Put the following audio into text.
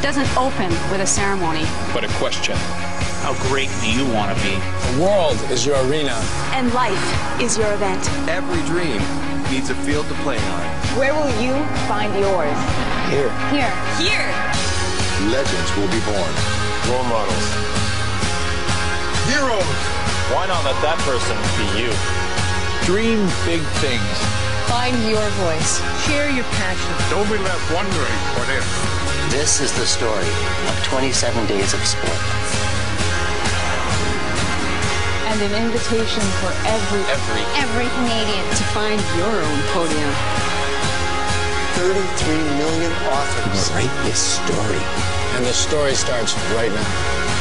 doesn't open with a ceremony, but a question. How great do you want to be? The world is your arena. And life is your event. Every dream needs a field to play on. Where will you find yours? Here. Here. Here. Legends will be born. Role models. Heroes. Why not let that person be you? Dream big things. Find your voice. Share your passion. Don't be left wondering what if. This is the story of 27 days of sport. And an invitation for every Canadian to find your own podium. 33 million authors Write this story. And the story starts right now.